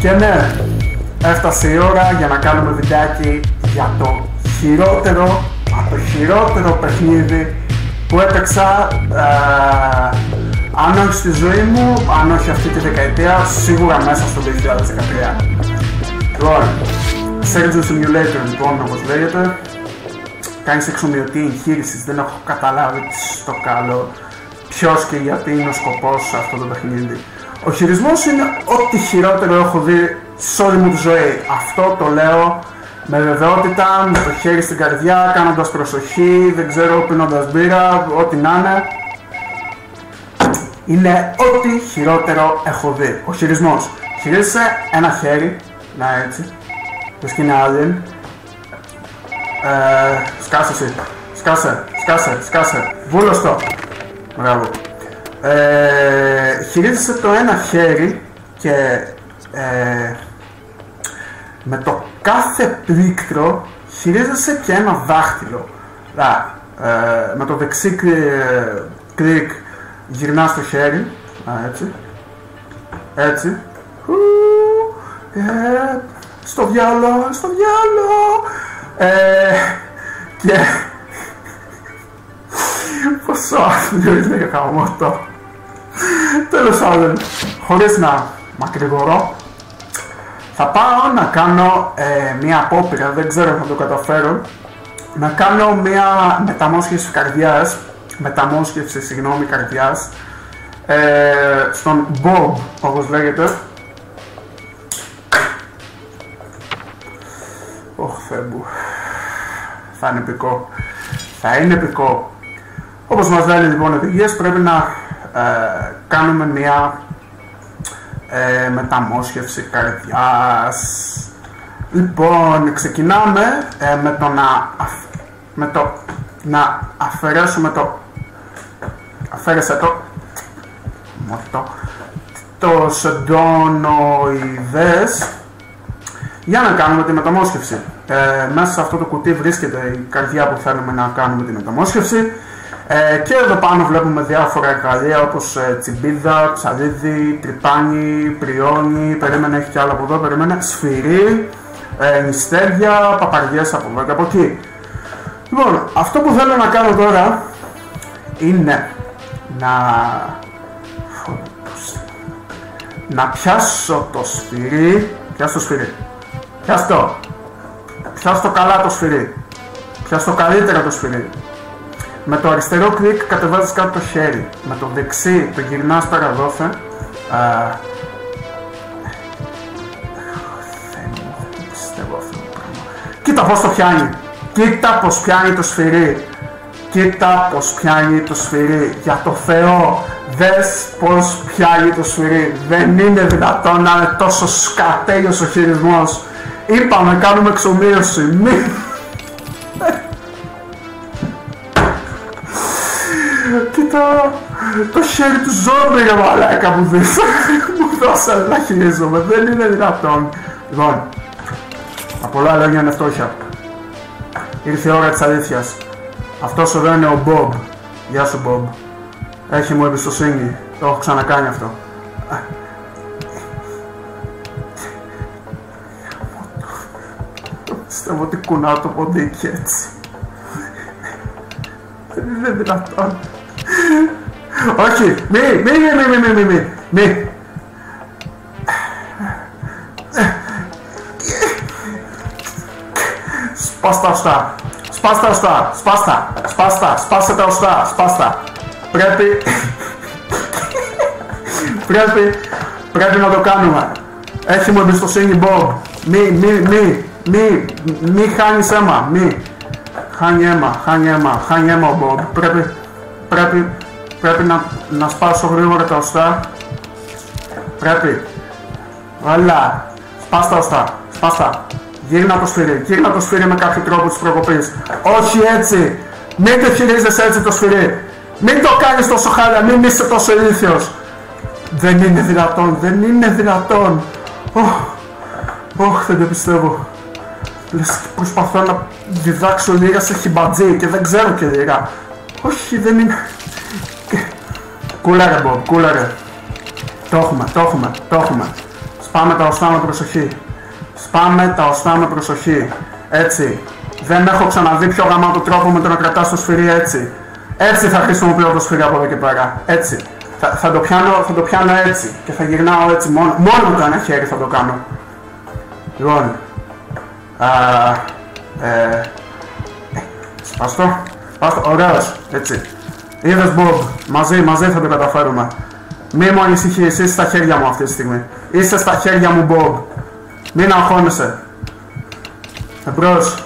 Και ναι, έφτασε η ώρα για να κάνουμε βιντεάκι για το χειρότερο, από το χειρότερο παιχνίδι που έπαιξα, αν όχι στη ζωή μου, αν όχι αυτή τη δεκαετία, σίγουρα μέσα στο 2013. Λοιπόν, Surgeon Simulator λοιπόν, όπως λέγεται, κάνεις εξομοιωτή εγχείρησης, δεν έχω καταλάβει στο καλό ποιος και γιατί είναι ο σκοπός σε αυτό το παιχνίδι. Ο χειρισμός είναι ό,τι χειρότερο έχω δει σε όλη μου τη ζωή. Αυτό το λέω με βεβαιότητα, με το χέρι στην καρδιά, κάνοντας προσοχή, δεν ξέρω, πίνοντας μπύρα, ό,τι να είναι. Είναι ό,τι χειρότερο έχω δει. Ο χειρισμός. Χειρίζεσαι ένα χέρι, να έτσι, το σκηνή alien. Σκάσε εσύ, σκάσε, βούλος το. Μπράβο. Χειρίζεσαι το ένα χέρι και με το κάθε πλήκτρο χειρίζεσαι και ένα δάχτυλο. Με το δεξί κλικ γυρνάς το χέρι, έτσι, στο διάλο, και πόσο άθλιο είναι γαμώτο. Τέλος πάντων, χωρίς να μακρηγορώ, θα πάω να κάνω μια απόπειρα, δεν ξέρω αν θα το καταφέρω, να κάνω μια μεταμόσχευση καρδιάς, καρδιάς, στον Bob, όπως λέγεται. Θεέ μου, θα είναι επικό. Όπως μας λένε λοιπόν οδηγίες, πρέπει να κάνουμε μια μεταμόσχευση καρδιάς. Λοιπόν, ξεκινάμε με το να αφαιρέσουμε το σεντόνοειδές για να κάνουμε τη μεταμόσχευση. Μέσα σε αυτό το κουτί βρίσκεται η καρδιά που θέλουμε να κάνουμε τη μεταμόσχευση. Και εδώ πάνω βλέπουμε διάφορα εργαλεία όπως τσιμπίδα, ψαλίδι, τρυπάνι, πριόνι, περίμενε, έχει κι άλλο από εδώ, περίμενε, σφυρί, νηστέρια, παπαριές από εδώ και από εκεί. Λοιπόν, αυτό που θέλω να κάνω τώρα είναι να πιάσω το σφυρί, πιάσ' το καλά το σφυρί, πιάσ' το καλύτερα το σφυρί. Με το αριστερό κλικ κατεβάζεις κάτω το χέρι, με το δεξί το γυρνάς πέρα δόθε. Δεν πιστεύω αυτό το πράγμα. Κοίτα πως το πιάνει, κοίτα πως πιάνει το σφυρί, για το Θεό, δες πως πιάνει το σφυρί, δεν είναι δυνατόν να είναι τόσο σκατέλειος ο χειρισμός. Είπαμε, κάνουμε εξομοίωση, Κοίτα το χέρι του ζόμπι, ρε μαλάκα μου δεις. Μου δώσανε να χειρίζομαι, δεν είναι δυνατόν. Λοιπόν, από πολλά λόγια είναι φτώχεια. Ήρθε η ώρα της αλήθειας. Αυτός εδώ είναι ο Bob. Γεια σου Bob. Έχει μου εμπιστοσύνη, το έχω ξανακάνει αυτό. Πιστεύω ότι κουνάω το ποντίκι έτσι. Δεν είναι δυνατόν. Όχι, μη. Σπάστα τα οστά. Σπάστε τα οστά. Πρέπει να το κάνουμε. Έχει μου εμπιστοσύνη Bob. Μη χάνεις αίμα, χάνει αίμα ο Bob. Πρέπει να σπάσω γρήγορα τα οστά. Όλα. Σπάστα. Γύρνα το σφυρί με κάποιο τρόπο της προκοπής. Όχι έτσι. Μην το χειρίζεσαι έτσι το σφυρί. Μην το κάνεις τόσο χάλια, μην είσαι τόσο ηλίθιος. Δεν είναι δυνατόν. Δεν το πιστεύω. Λες, προσπαθώ να διδάξω λίγα σε χιμπατζή και δεν ξέρω και λίγα. Όχι, δεν είναι. Κούλαρε Bob, κούλαρε. Το έχουμε. Σπάμε τα οστά με προσοχή. Σπάμε τα οστά με προσοχή. Έτσι. Δεν έχω ξαναδεί πιο γαμάτο τρόπο με το να κρατάς το σφυρί έτσι. Έτσι θα χρησιμοποιώ το σφυρί από εδώ και πέρα. Έτσι. Θα το πιάνω έτσι και θα γυρνάω έτσι μόνο με το ένα χέρι θα το κάνω. Λοιπόν. Σπάστο. Ωραίος. Έτσι. Είδες Bob. Μαζί θα το καταφέρουμε. Μη μου ανησυχείς. Είσαι στα χέρια μου αυτή τη στιγμή. Είσαι στα χέρια μου Bob. Μην αγχώνεσαι. Εμπρός.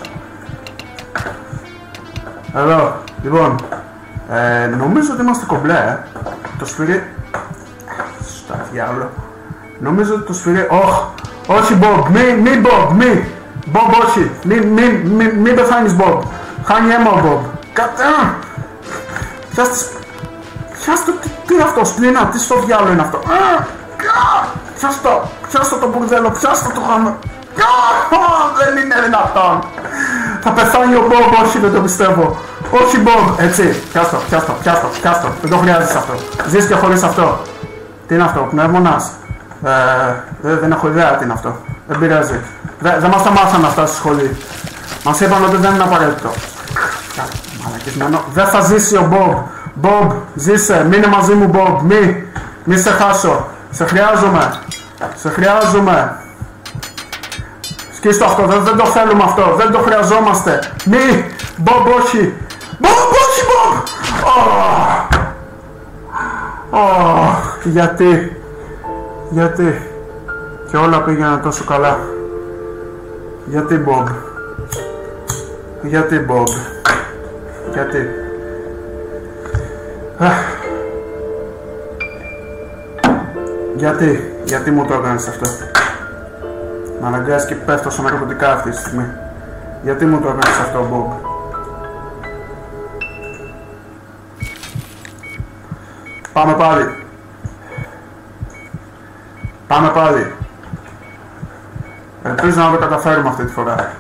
Εδώ. Λοιπόν. Νομίζω ότι είμαστε κομπλέ. Το σφυρί. Στα διάολο. Νομίζω ότι το σφυρί. Όχι Bob. Μη Bob. Bob όχι. Μη πεθάνεις Bob. Χάνει αίμα ο Bob. Πιάστο. Τι είναι αυτό. Σπλήνα. Τι στο διάολο είναι αυτό. Πιάστο το μπουρδέλο. Πιάστο το χάμε. Δεν είναι δυνατόν. Θα πεθάνει ο Bob. Όχι, δεν το πιστεύω. Όχι Bob. Έτσι. Πιάστο. Δεν το χρειάζεσαι αυτό. Ζεις και χωρίς αυτό. Τι είναι αυτό. Πνεύμονας. Δεν έχω ιδέα τι είναι αυτό. Δεν πειράζει. Δεν μας τα μάθανε αυτά στη σχολή. Μας είπαν ότι δεν είναι απαραίτητο. Μαλακισμένο. Δεν θα ζήσει ο Bob. Bob, ζήσε. Μείνε μαζί μου Bob. Μη σε χάσω. Σε χρειάζομαι. Σκίστο αυτό. Δεν το θέλουμε αυτό. Δεν το χρειαζόμαστε. Bob όχι. Bob. Γιατί. Και όλα πήγαιναν τόσο καλά. Γιατί Bob. Γιατί μου το έκανες αυτό. Μ' αναγκάζεις και πέφτω στα ναρκωτικά αυτή τη στιγμή. Γιατί μου το έκανες αυτό Bob. Πάμε πάλι. Ελπίζω να το καταφέρουμε αυτή τη φορά.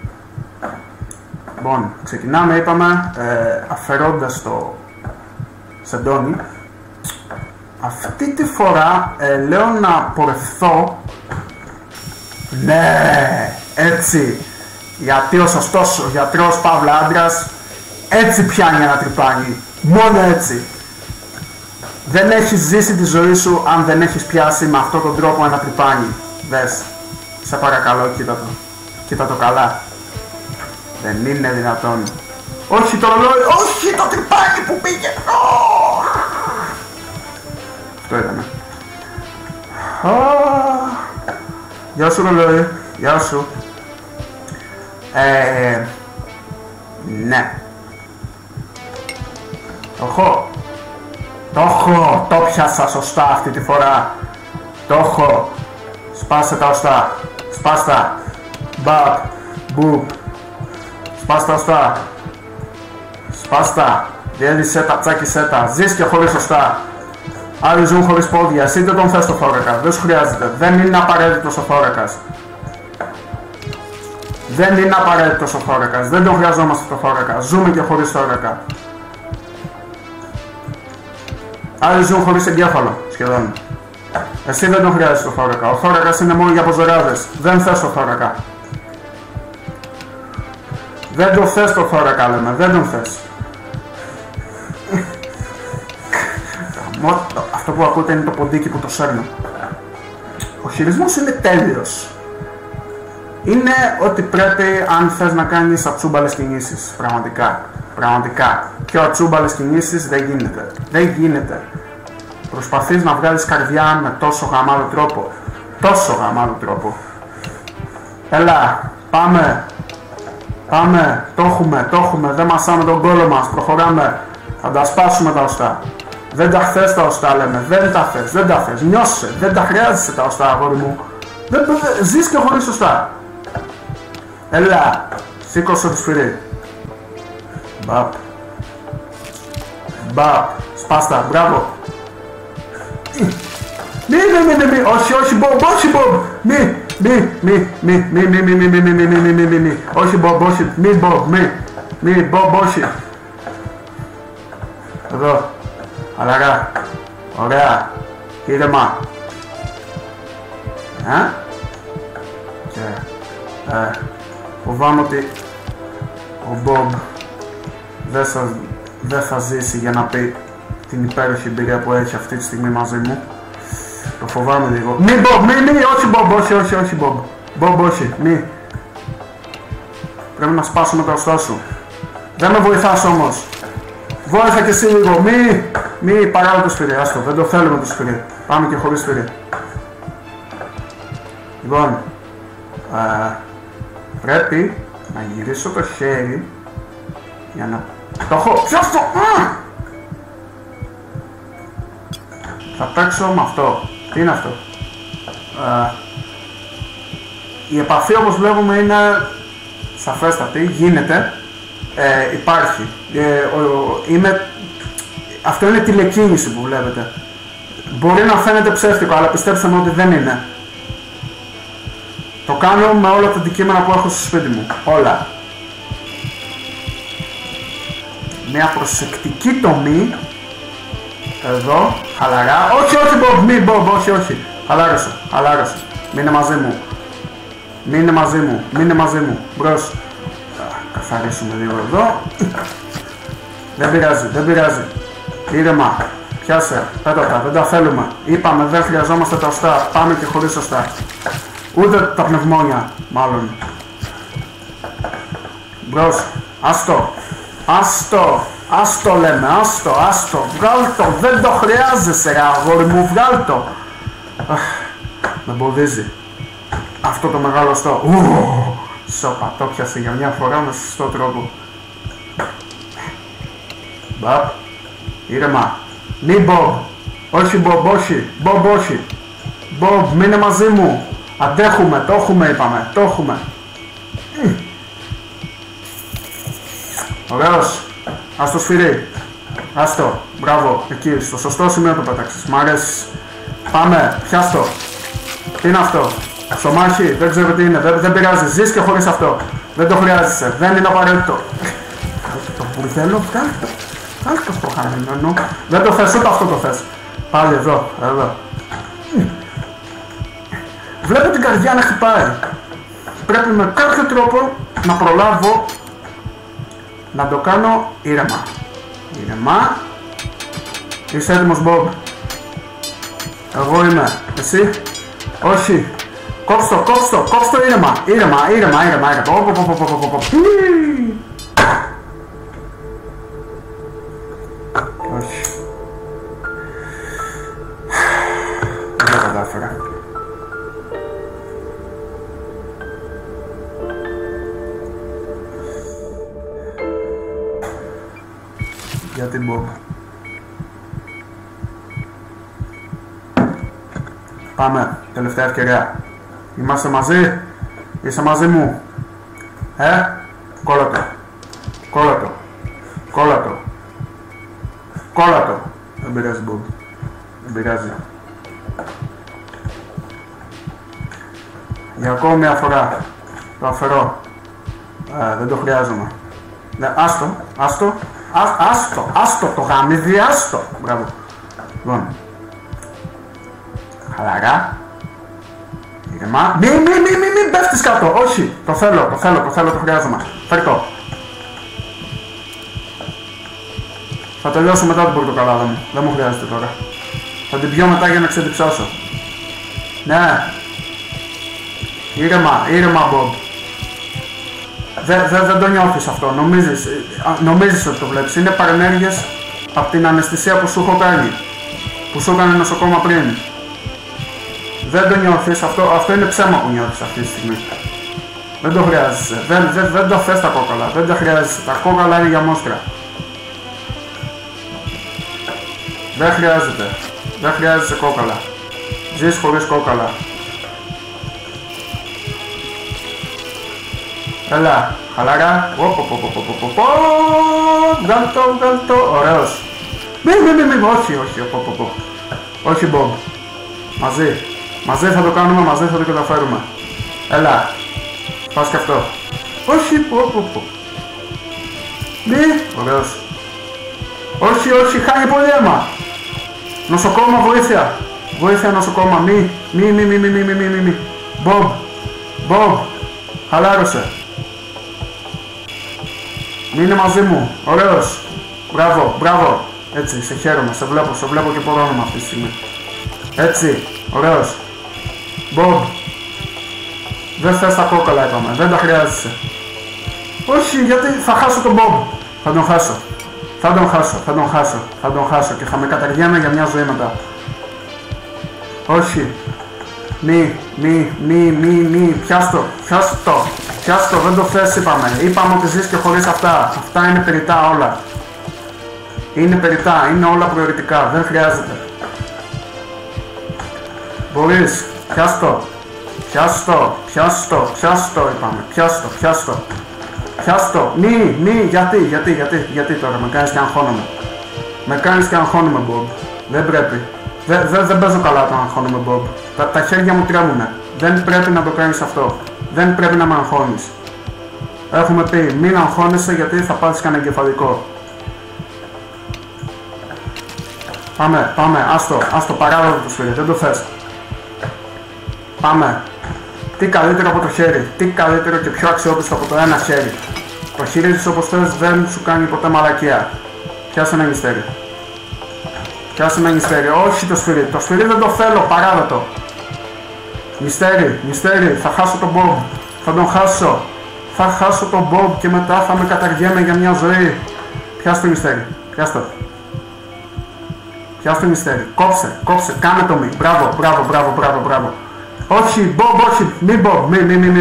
Λοιπόν, ξεκινάμε, είπαμε, αφαιρώντας το σεντόνι. Αυτή τη φορά λέω να πορευθώ. Ναι, έτσι. Γιατί ο σωστός ο γιατρός παύλα άντρας έτσι πιάνει ένα τρυπάνι. Μόνο έτσι. Δεν έχεις ζήσει τη ζωή σου αν δεν έχεις πιάσει με αυτόν τον τρόπο ένα τρυπάνι. Δες. Σε παρακαλώ, κοίτα το καλά. Δεν είναι δυνατόν. Όχι το ρολόι, όχι το τρυπάνι που πήγε. Αυτό ήτανε. Γεια σου ρολόι, γεια σου. Ναι. Το πιάσα σωστά αυτή τη φορά. Το έχω. Σπάστε τα οστά. Σπάστα. Μπαπ. Μπουπ. Σπάστα οστά. Σπάστα. Διέλυσέ τα, τσάκισέ τα. Ζεις και χωρίς οστά. Άλλοι ζουν χωρίς πόδια. Εσύ δεν τον θες το θώρακα. Δεν σου χρειάζεται. Δεν είναι απαραίτητος ο θώρακας. Δεν είναι απαραίτητος ο θώρακας. Δεν τον χρειαζόμαστε το θώρακα. Ζούμε και χωρίς θώρακα. Άλλοι ζουν χωρίς εγκέφαλο, σχεδόν. Εσύ δεν τον χρειάζεσαι το θώρακα. Ο θώρακας είναι μόνο για αποζωράδες. Δεν θες το θώρακα. Δεν το θες το θώρακα, λέμε. Δεν τον θες. Αυτό που ακούτε είναι το ποντίκι που το σέρνω. Ο χειρισμός είναι τέλειος. Είναι ότι πρέπει, αν θες να κάνεις ατσούμπαλες κινήσεις. Πραγματικά. Πιο ατσούμπαλες κινήσεις δεν γίνεται. Προσπαθείς να βγάλεις καρδιά με τόσο γαμάτο τρόπο. Έλα, πάμε. Το έχουμε. Δεν μασάμε τον κόλο μας. Προχωράμε. Θα τα σπάσουμε τα οστά. Δεν τα θες τα οστά, λέμε. Δεν τα θες. Νιώσε. Δεν τα χρειάζεσαι τα οστά, αγόρι μου. Ζεις και χωρίς οστά. Έλα. Σήκωσε το σφυρί. Μπαπ. Σπάστα. Μπράβο. Μη. Όχι, Μπομπ. Όχι, Μπομπ. Μη. Όχι, Μπομπ. Όχι. Μη, Μπομπ. Όχι. Εδώ. Αλλαγά. Ωραία. Ήρεμα. Και φοβάμαι ότι ο Μπομπ δεν θα ζήσει για να πει την υπέροχη εμπειρία που έχει αυτή τη στιγμή μαζί μου. Το φοβάμαι λίγο. Μη Μπομπ, μη, όχι Μπομπ, όχι Μπομπ. Μπομπ, όχι, μη. Πρέπει να σπάσουμε το οστό σου. Δεν με βοηθάς όμως. Βόηθα και εσύ λίγο, μη παράγω το σφυρί, άστο, δεν το θέλουμε το σφυρί. Πάμε και χωρίς σφυρί. Λοιπόν, πρέπει να γυρίσω το χέρι για να... Το έχω, ποιος το... Θα παίξω με αυτό. Τι είναι αυτό? Η επαφή όπως βλέπουμε είναι σαφέστατη, γίνεται, υπάρχει. Αυτό είναι τηλεκίνηση που βλέπετε. Μπορεί να φαίνεται ψεύτικο, αλλά πιστέψτε με ότι δεν είναι. Το κάνω με όλα τα αντικείμενα που έχω στο σπίτι μου. Όλα. Μια προσεκτική τομή. Εδώ, χαλαρά. Όχι, Μπομπ, μη Μπομπ, όχι. Χαλάρωσε. Μείνε μαζί μου. Μπρος. Καθαρίσουμε λίγο εδώ. Δεν πειράζει. Ήρεμα. Πιάσε. Πέτα τα. Δεν τα θέλουμε. Είπαμε δεν χρειαζόμαστε τα οστά. Πάμε και χωρίς οστά. Ούτε τα πνευμόνια, μάλλον. Μπρος. Άστο λέμε. Άστο. Βγάλ το. Δεν το χρειάζεσαι, αγόρι μου. Βγάλ το. Με εμποδίζει. Αυτό το μεγάλο οστό. Σοπα, το πιάσε για μια φορά με σωστό τρόπο. Μπαπ. Ήρεμα. Μη Μπομπ. Όχι Μπομπ, όχι. Μπομπ, όχι. Μπομπ, μείνε μαζί μου. Αντέχουμε, το έχουμε. Ωραίος. Ας το σφυρί. Άστο. Μπράβο. Εκεί, στο σωστό σημείο το πέταξες. Μ' αρέσεις. Πάμε. Πιάστο. Τι είναι αυτό? Ψωμάχι, δεν ξέρω τι είναι, δεν πειράζει, ζεις και χωρίς αυτό. Δεν το χρειάζεσαι, δεν είναι απαραίτητο. Κάλτε το μπουρδέλο, κάλτε το στο χαμένο. Δεν το θες, ούτε αυτό το θες. Πάλι εδώ. Βλέπω την καρδιά να χτυπάει. Πρέπει με κάποιο τρόπο να προλάβω να το κάνω ήρεμα. Είσαι έτοιμος, Μπομπ? Εγώ είμαι. Εσύ? Όχι. Κόψτο, ήρεμα. Όχι. Δεν τα κατάφερα. Για την Μπομπ. Πάμε, τελευταία ευκαιρία. Είμαστε μαζί, είσαι μαζί μου. Κόλλα το. Δεν πειράζει, Μπομπ. Δεν πειράζει. Για ακόμη μια φορά. Το αφαιρώ. Δεν το χρειάζομαι. Ναι, άστο το γαμίδι, άστο. Μπράβο. Λοιπόν. Χαλαρά. Ήρεμα. Μην πέφτεις κάτω. Όχι. Το θέλω, το χρειάζομαι. Φέρ' το. Θα τελειώσω μετά την πορτοκαλάδα μου. Δεν μου χρειάζεται τώρα. Θα την πιω μετά για να ξεδιψώσω. Ναι. Ήρεμα, Μπομπ. Δεν το νιώθεις αυτό. Νομίζεις ότι το βλέπεις. Είναι παρενέργειες από την αναισθησία που σου έχω κάνει. Που σου έκανε νοσοκόμα πριν. Δεν το νιώθεις, αυτό είναι ψέμα που νιώθεις αυτή τη στιγμή. Δεν το χρειάζεσαι, δεν το θες τα κόκαλα, δεν τα χρειάζεσαι, τα κόκαλα είναι για μόστρα. Δεν χρειάζεσαι κόκαλα. Ζεις χωρίς κόκαλα. Έλα, χαλαρά. Βγάλ' το, ωραίος. Μη, όχι Μπομπ. Μαζί θα το κάνουμε, μαζί θα το καταφέρουμε. Έλα, πας και αυτό. Όχι, Μη, ωραίος. Όχι, χάνει πολύ αίμα. Νοσοκόμα, βοήθεια. Βοήθεια νοσοκόμα. Μη. Μπομπ. Χαλάρωσε. Μείνε μαζί μου. Ωραίος. Μπράβο. Έτσι, σε χαίρομαι. Σε βλέπω και por όνομα αυτή τη στιγμή. Έτσι, ωραίος. Μπομπ. Δεν θες τα κόκκαλα, είπαμε. Δεν τα χρειάζεσαι. Όχι, γιατί θα χάσω τον Μπομπ. Θα τον χάσω και θα με καταργένω για μια ζωή μετά. Όχι. Μη. Πιάστο, δεν το θες, είπαμε ότι ζεις και χωρίς αυτά. Αυτά είναι περιττά όλα. Είναι όλα προαιρετικά, δεν χρειάζεται. Μπορείς, πιάστο, είπαμε, πιάστο, γιατί τώρα, με κάνεις και αγχώνομαι. Μπομπ, δεν πρέπει, δεν παίζω καλά το αγχώνομαι, Μπομπ, τα χέρια μου τρέμουνε, δεν πρέπει να το κάνεις αυτό, δεν πρέπει να με αγχώνεις. Έχουμε πει, μην αγχώνεσαι γιατί θα πάθεις κανένα εγκεφαλικό. Πάμε, άστο, παράδοτο το σφύρι, δεν το θες. Πάμε. Τι καλύτερο από το χέρι, τι καλύτερο και πιο αξιόπιστο από το ένα χέρι. Το χειρίζεις όπως θες, δεν σου κάνει ποτέ μαλακία. Πιάσε ένα νηστέρι. Όχι το σφυρί δεν το θέλω, παράδοτο. Νηστέρι, θα χάσω τον Μπομπ, θα τον χάσω. Θα χάσω τον Μπομπ και μετά θα με καταργέμαι για μια ζωή. Πιάσε το νηστέρι, πιάσε το νηστέρι, κόψε, κάνε το μη. Μπράβο. Όχι, Μπομπ, όχι, μη Μπομπ,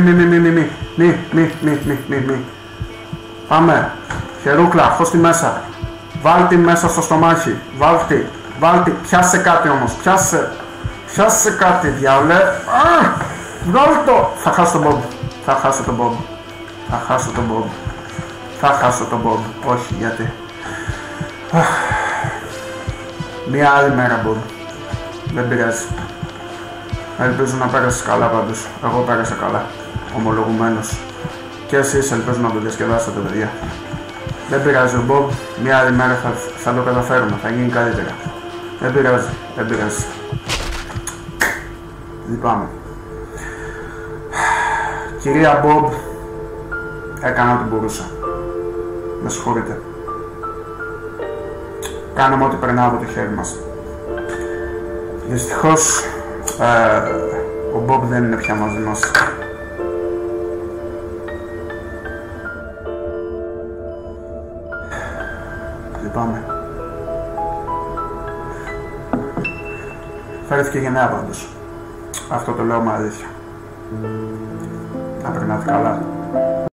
μη. Πάμε, χερούκλα, χώς τη μέσα. Βάλ' τη μέσα στο στομάχι, βάλ' τη, πιάσε κάτι όμως, πιάσε κάτι, διάολε. Βγάλ' το. Θα χάσω τον Μπομπ, όχι, γιατί. Μια άλλη μέρα, Μπομπ, δεν πειράζει. Ελπίζω να πέρασες καλά πάντως. Εγώ πέρασα καλά, ομολογουμένως. Και εσείς ελπίζω να το διασκεδάσετε, παιδιά. Δεν πειράζει ο Μπομπ, μια άλλη μέρα θα το καταφέρουμε, θα γίνει καλύτερα. Δεν πειράζει. Λυπάμαι. Κυρία Μπομπ, έκανα ό,τι μπορούσα. Με συγχωρείτε. Κάναμε ό,τι περνά από το χέρι μας. Δυστυχώς, ο Μπομπ δεν είναι πια μαζί μας. Λυπάμαι. Φέρθηκε γενναία πάντως. Αυτό το λέω με αλήθεια. Να περνάτε καλά.